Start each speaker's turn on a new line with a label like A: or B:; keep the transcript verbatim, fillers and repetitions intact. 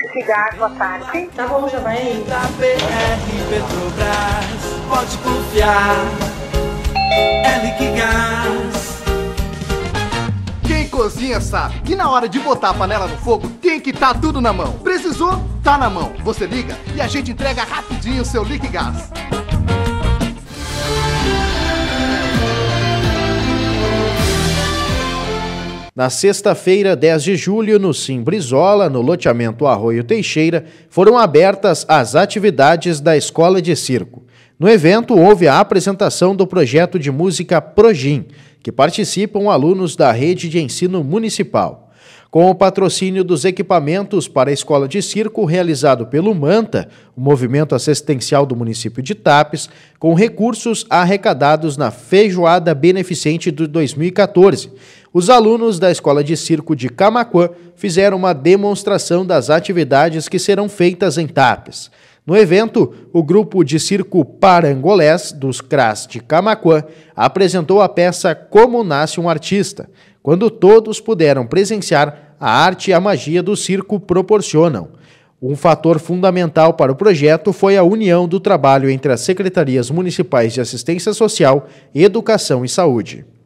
A: Liquigás, boa tarde.
B: Tá bom, já vai aí.
C: Da B R Petrobras, pode confiar, é Liquigás.
D: Quem cozinha sabe que na hora de botar a panela no fogo tem que estar tudo na mão. Precisou? Tá na mão. Você liga e a gente entrega rapidinho o seu Liquigás.
E: Na sexta-feira, dez de julho, no Sim Brizola, no loteamento Arroio Teixeira, foram abertas as atividades da Escola de Circo. No evento, houve a apresentação do projeto de música Progim, que participam alunos da rede de ensino municipal. Com o patrocínio dos equipamentos para a Escola de Circo realizado pelo MANTA, o movimento assistencial do município de Tapes, com recursos arrecadados na Feijoada Beneficente de dois mil e quatorze, os alunos da Escola de Circo de Camaquã fizeram uma demonstração das atividades que serão feitas em Tapes. No evento, o grupo de circo Parangolés, dos C R A S de Camaquã, apresentou a peça Como Nasce um Artista, quando todos puderam presenciar a arte e a magia do circo proporcionam. Um fator fundamental para o projeto foi a união do trabalho entre as secretarias municipais de assistência social, educação e saúde.